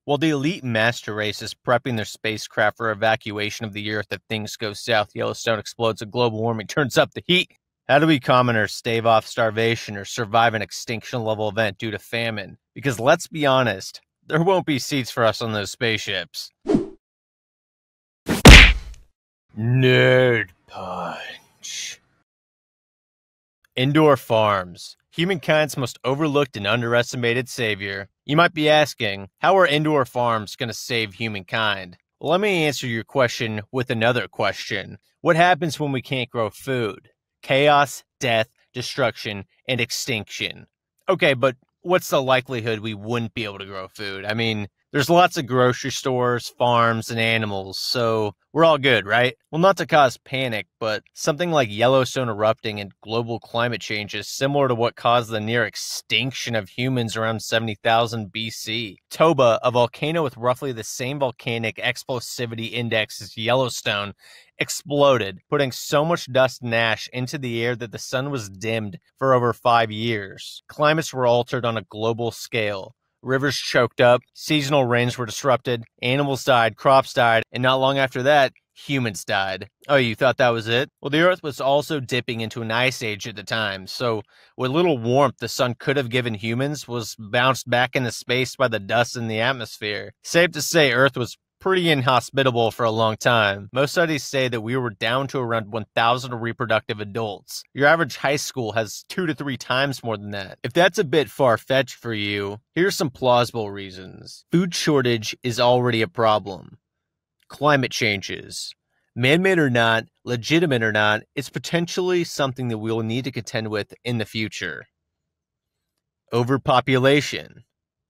While the elite master race is prepping their spacecraft for evacuation of the Earth if things go south, Yellowstone explodes, and global warming turns up the heat. How do we commoners stave off starvation or survive an extinction-level event due to famine? Because let's be honest, there won't be seats for us on those spaceships. Nerd Punch. Indoor farms. Humankind's most overlooked and underestimated savior. You might be asking, how are indoor farms going to save humankind? Well, let me answer your question with another question. What happens when we can't grow food? Chaos, death, destruction, and extinction. Okay, but what's the likelihood we wouldn't be able to grow food? I mean, there's lots of grocery stores, farms, and animals, so we're all good, right? Well, not to cause panic, but something like Yellowstone erupting and global climate change is similar to what caused the near extinction of humans around 70,000 BC. Toba, a volcano with roughly the same volcanic explosivity index as Yellowstone, exploded, putting so much dust and ash into the air that the sun was dimmed for over 5 years. Climates were altered on a global scale. Rivers choked up, seasonal rains were disrupted, animals died, crops died, and not long after that, humans died. Oh, you thought that was it? Well, the Earth was also dipping into an ice age at the time, so what little warmth the sun could have given humans was bounced back into space by the dust in the atmosphere. Safe to say, Earth was pretty inhospitable for a long time. Most studies say that we were down to around 1,000 reproductive adults. Your average high school has 2 to 3 times more than that. If that's a bit far-fetched for you, here's some plausible reasons. Food shortage is already a problem. Climate changes. Man-made or not, legitimate or not, it's potentially something that we will need to contend with in the future. Overpopulation.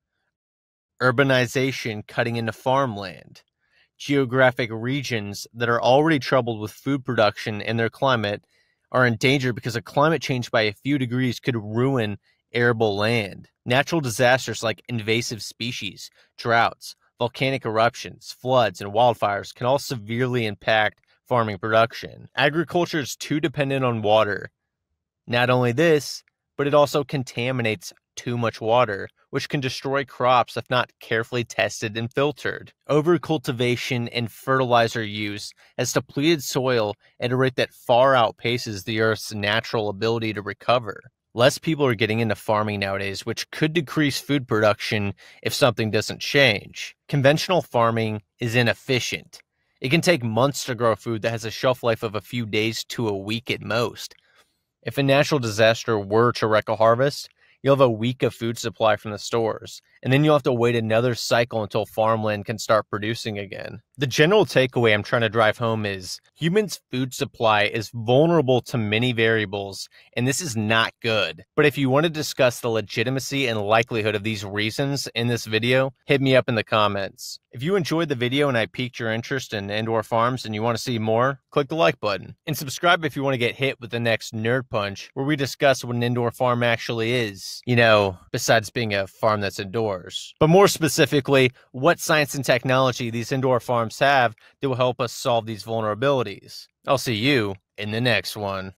Urbanization cutting into farmland. Geographic regions that are already troubled with food production and their climate are in danger because a climate change by a few degrees could ruin arable land. Natural disasters like invasive species, droughts, volcanic eruptions, floods, and wildfires can all severely impact farming production. Agriculture is too dependent on water. Not only this, but it also contaminates too much water, which can destroy crops if not carefully tested and filtered. Overcultivation and fertilizer use has depleted soil at a rate that far outpaces the Earth's natural ability to recover. Less people are getting into farming nowadays, which could decrease food production if something doesn't change. Conventional farming is inefficient. It can take months to grow food that has a shelf life of a few days to a week at most. If a natural disaster were to wreck a harvest, you'll have a week of food supply from the stores, and then you'll have to wait another cycle until farmland can start producing again. The general takeaway I'm trying to drive home is humans' food supply is vulnerable to many variables, and this is not good. But if you want to discuss the legitimacy and likelihood of these reasons in this video, hit me up in the comments. If you enjoyed the video and I piqued your interest in indoor farms and you want to see more, click the like button. And subscribe if you want to get hit with the next Nerd Punch, where we discuss what an indoor farm actually is. You know, besides being a farm that's indoors. But more specifically, what science and technology these indoor farms have that will help us solve these vulnerabilities. I'll see you in the next one.